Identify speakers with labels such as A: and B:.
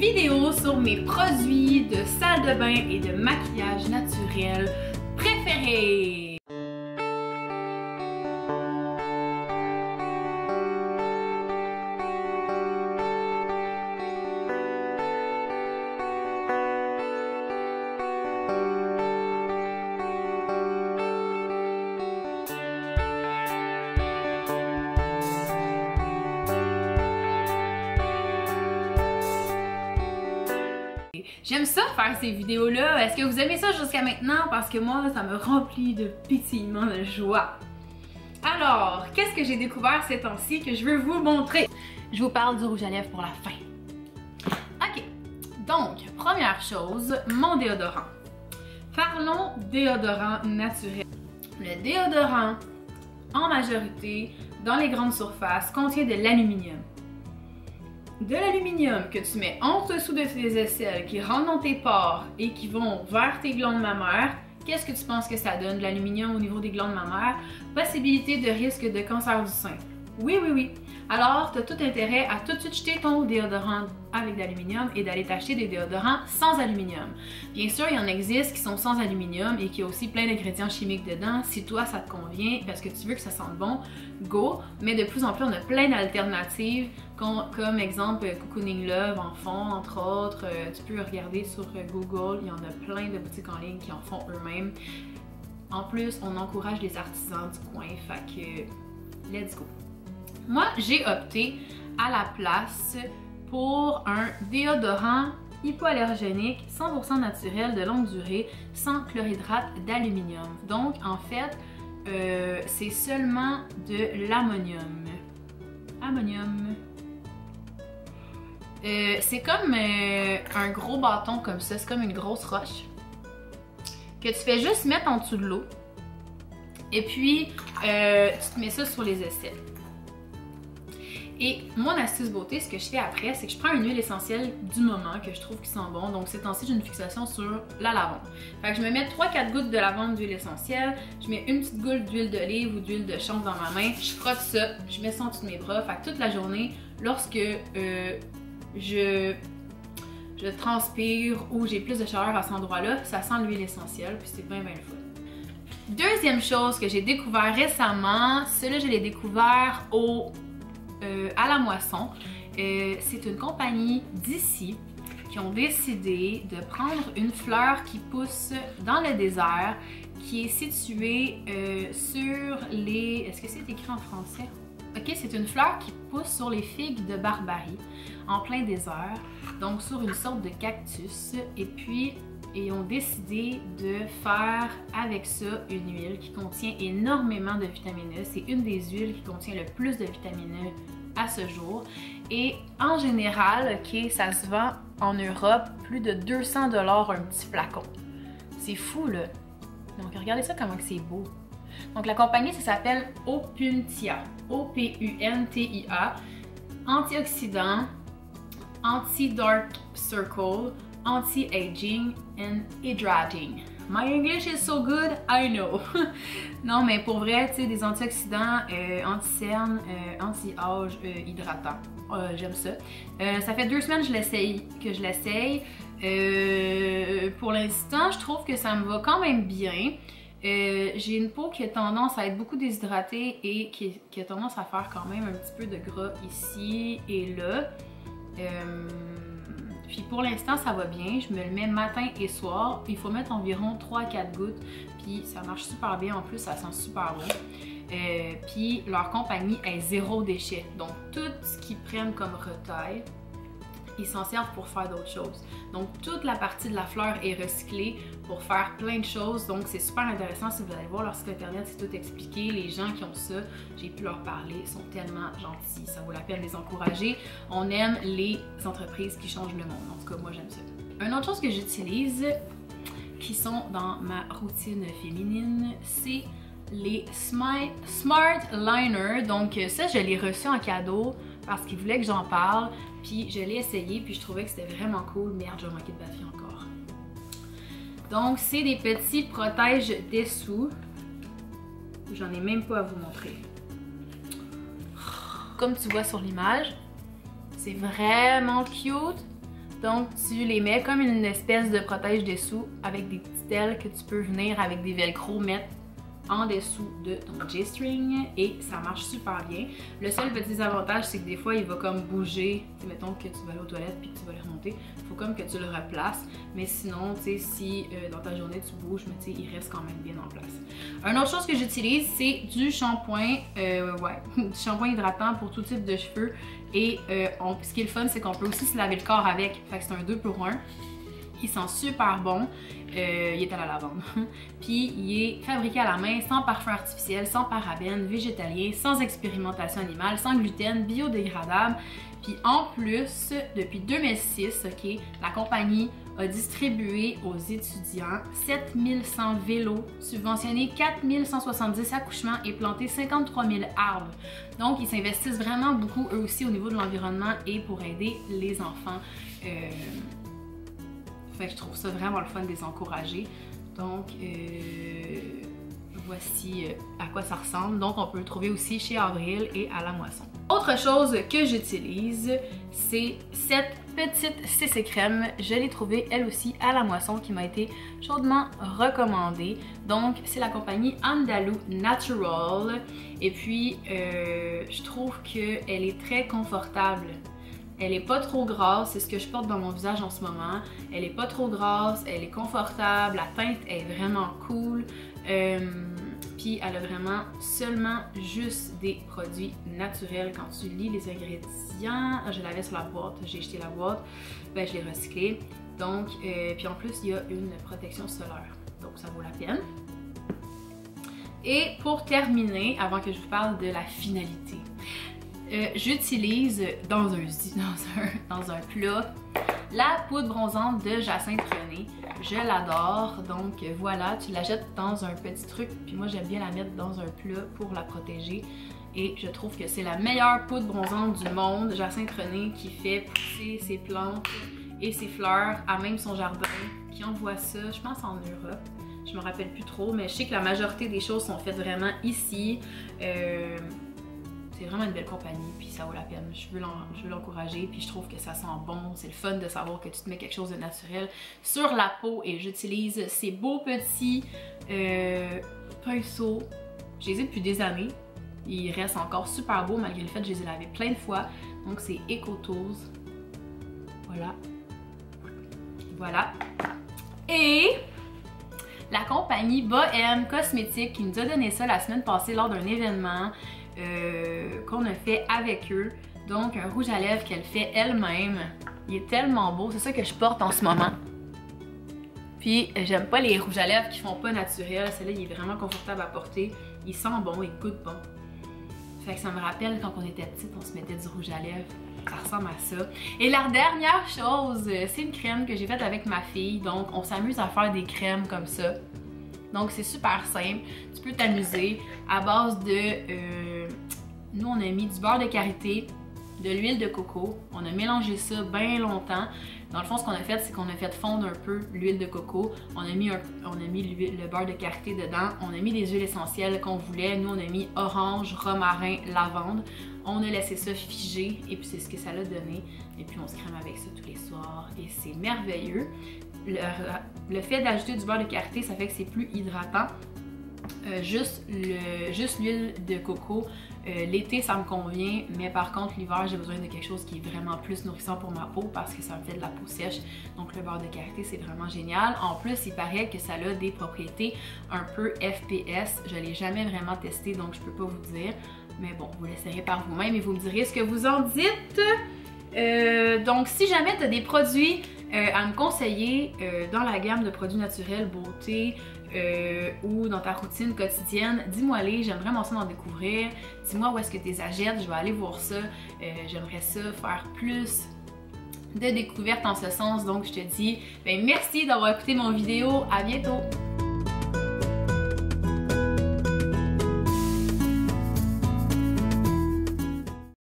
A: vidéo sur mes produits de salle de bain et de maquillage naturel préférés. J'aime ça faire ces vidéos-là. Est-ce que vous aimez ça jusqu'à maintenant? Parce que moi, ça me remplit de pétillement de joie. Alors, qu'est-ce que j'ai découvert ces temps-ci que je veux vous montrer? Je vous parle du rouge à lèvres pour la fin. Ok, donc, première chose, mon déodorant. Parlons déodorant naturel. Le déodorant, en majorité, dans les grandes surfaces, contient de l'aluminium. De l'aluminium que tu mets en dessous de tes aisselles, qui rentrent dans tes pores et qui vont vers tes glandes mammaires. Qu'est-ce que tu penses que ça donne, de l'aluminium au niveau des glandes mammaires? Possibilité de risque de cancer du sein. Oui, oui, oui. Alors, tu as tout intérêt à tout de suite jeter ton déodorant avec de l'aluminium et d'aller t'acheter des déodorants sans aluminium. Bien sûr, il y en existe qui sont sans aluminium et qui ont aussi plein d'ingrédients chimiques dedans. Si toi, ça te convient parce que tu veux que ça sente bon, go! Mais de plus en plus, on a plein d'alternatives comme exemple Cocooning Love en font, entre autres. Tu peux regarder sur Google, il y en a plein de boutiques en ligne qui en font eux-mêmes. En plus, on encourage les artisans du coin, fait que let's go! Moi, j'ai opté à la place pour un déodorant hypoallergénique 100% naturel de longue durée sans chlorhydrate d'aluminium. Donc, en fait, c'est seulement de l'ammonium. Ammonium. C'est comme un gros bâton comme ça, c'est comme une grosse roche que tu fais juste mettre en dessous de l'eau et puis tu te mets ça sur les aisselles. Et mon astuce beauté, ce que je fais après, c'est que je prends une huile essentielle du moment que je trouve qui sent bon. Donc ces temps-ci, j'ai une fixation sur la lavande. Fait que je me mets 3-4 gouttes de lavande d'huile essentielle, je mets une petite goutte d'huile d'olive ou d'huile de chanvre dans ma main, je frotte ça, je mets ça en dessous de mes bras. Fait que toute la journée, lorsque je transpire ou j'ai plus de chaleur à cet endroit-là, ça sent l'huile essentielle, puis c'est bien bien le fun. Deuxième chose que j'ai découvert récemment, celle-là je l'ai découvert à la moisson. C'est une compagnie d'ici qui ont décidé de prendre une fleur qui pousse dans le désert, qui est située sur les... Est-ce que c'est écrit en français? Ok, c'est une fleur qui pousse sur les figues de Barbarie, en plein désert, donc sur une sorte de cactus. Et puis, ils ont décidé de faire avec ça une huile qui contient énormément de vitamine E. C'est une des huiles qui contient le plus de vitamine E à ce jour. Et en général, ok, ça se vend en Europe plus de 200 $ un petit flacon. C'est fou là. Donc regardez ça comment c'est beau. Donc la compagnie, ça s'appelle Opuntia. O-P-U-N-T-I-A. Antioxydant, anti-dark circle, anti-aging and hydrating. My English is so good, I know. Non, mais pour vrai, tu sais, des antioxydants, anti-cerne, anti-âge, hydratants. J'aime ça. Ça fait 2 semaines que je l'essaye. Pour l'instant, je trouve que ça me va quand même bien. J'ai une peau qui a tendance à être beaucoup déshydratée et qui a tendance à faire quand même un petit peu de gras ici et là. Puis pour l'instant, ça va bien. Je me le mets matin et soir. Il faut mettre environ 3-4 gouttes. Puis ça marche super bien. En plus, ça sent super bon. Puis leur compagnie est zéro déchet. Donc tout ce qu'ils prennent comme retail, ils s'en servent pour faire d'autres choses. Donc toute la partie de la fleur est recyclée pour faire plein de choses. Donc c'est super intéressant. Si vous allez voir leur site internet, c'est tout expliqué. Les gens qui ont ça, j'ai pu leur parler, sont tellement gentils. Ça vaut la peine de les encourager. On aime les entreprises qui changent le monde. En tout cas, moi j'aime ça. Une autre chose que j'utilise, qui sont dans ma routine féminine, c'est les Smart Liner. Donc ça, je l'ai reçu en cadeau parce qu'ils voulaient que j'en parle. Puis je l'ai essayé, puis je trouvais que c'était vraiment cool. Merde, je vais manquer de batterie encore. Donc, c'est des petits protège-dessous. J'en ai même pas à vous montrer. Comme tu vois sur l'image, c'est vraiment cute. Donc tu les mets comme une espèce de protège-dessous avec des petites ailes que tu peux venir avec des velcro mettre en dessous de ton G-string et ça marche super bien. Le seul petit désavantage, c'est que des fois il va comme bouger. T'sais, mettons que tu vas aller aux toilettes puis que tu vas les remonter, il faut comme que tu le replaces. Mais sinon, tu sais, si dans ta journée tu bouges, mais tu sais, il reste quand même bien en place. Une autre chose que j'utilise, c'est du shampoing, du shampoing hydratant pour tout type de cheveux. Et ce qui est le fun, c'est qu'on peut aussi se laver le corps avec. Fait que c'est un 2 pour 1. Il sent super bon. Il est à la lavande. Puis il est fabriqué à la main, sans parfum artificiel, sans parabènes, végétalien, sans expérimentation animale, sans gluten, biodégradable. Puis en plus, depuis 2006, ok, la compagnie a distribué aux étudiants 7100 vélos, subventionné 4170 accouchements et planté 53 000 arbres. Donc ils s'investissent vraiment beaucoup eux aussi au niveau de l'environnement et pour aider les enfants. Fait que je trouve ça vraiment le fun de les encourager. Donc, voici à quoi ça ressemble. Donc, on peut le trouver aussi chez Avril et à la Moisson. Autre chose que j'utilise, c'est cette petite CC crème. Je l'ai trouvée elle aussi à la Moisson qui m'a été chaudement recommandée. Donc, c'est la compagnie Andalou Natural. Et puis, je trouve qu'elle est très confortable. Elle est pas trop grasse, c'est ce que je porte dans mon visage en ce moment. Elle est pas trop grasse, elle est confortable, la teinte est vraiment cool. Puis elle a vraiment seulement juste des produits naturels. Quand tu lis les ingrédients, je l'avais sur la boîte, j'ai jeté la boîte, ben je l'ai recyclé. Donc, puis en plus il y a une protection solaire, donc ça vaut la peine. Et pour terminer, avant que je vous parle de la finalité, j'utilise dans un plat la poudre bronzante de Jacinthe René. Je l'adore, donc voilà, tu la jettes dans un petit truc, puis moi j'aime bien la mettre dans un plat pour la protéger. Et je trouve que c'est la meilleure poudre bronzante du monde, Jacinthe René, qui fait pousser ses plantes et ses fleurs à même son jardin, qui envoie ça, je pense en Europe. Je me rappelle plus trop, mais je sais que la majorité des choses sont faites vraiment ici. C'est vraiment une belle compagnie, puis ça vaut la peine. Je veux l'encourager, puis je trouve que ça sent bon. C'est le fun de savoir que tu te mets quelque chose de naturel sur la peau. Et j'utilise ces beaux petits pinceaux. Je les ai depuis des années. Ils restent encore super beaux malgré le fait que je les ai lavés plein de fois. Donc c'est Eco-Tools. Voilà. Voilà. Et la compagnie Bohème Cosmétique qui nous a donné ça la semaine passée lors d'un événement qu'on a fait avec eux. Donc un rouge à lèvres qu'elle fait elle-même. Il est tellement beau, c'est ça que je porte en ce moment. Puis j'aime pas les rouges à lèvres qui font pas naturel. Celui-là il est vraiment confortable à porter. Il sent bon, il goûte bon. Fait que ça me rappelle quand on était petite, on se mettait du rouge à lèvres. Ça ressemble à ça. Et la dernière chose, c'est une crème que j'ai faite avec ma fille. Donc on s'amuse à faire des crèmes comme ça. Donc c'est super simple, tu peux t'amuser à base de, nous on a mis du beurre de karité, de l'huile de coco, on a mélangé ça bien longtemps. Dans le fond ce qu'on a fait c'est qu'on a fait fondre un peu l'huile de coco, on a mis le beurre de karité dedans, on a mis des huiles essentielles qu'on voulait, nous on a mis orange, romarin, lavande. On a laissé ça figer et puis c'est ce que ça l'a donné. Et puis on se crème avec ça tous les soirs et c'est merveilleux. Le fait d'ajouter du beurre de karité, ça fait que c'est plus hydratant. Juste l'huile de coco, l'été ça me convient, mais par contre l'hiver j'ai besoin de quelque chose qui est vraiment plus nourrissant pour ma peau parce que ça me fait de la peau sèche. Donc le beurre de karité c'est vraiment génial. En plus il paraît que ça a des propriétés un peu FPS. Je l'ai jamais vraiment testé donc je peux pas vous dire. Mais bon, vous l'essayerez par vous-même et vous me direz ce que vous en dites. Donc si jamais tu as des produits à me conseiller dans la gamme de produits naturels, beauté ou dans ta routine quotidienne, dis-moi-les, j'aimerais vraiment ça d'en découvrir. Dis-moi où est-ce que tu les achètes, je vais aller voir ça. J'aimerais ça faire plus de découvertes en ce sens. Donc je te dis merci d'avoir écouté mon vidéo, à bientôt!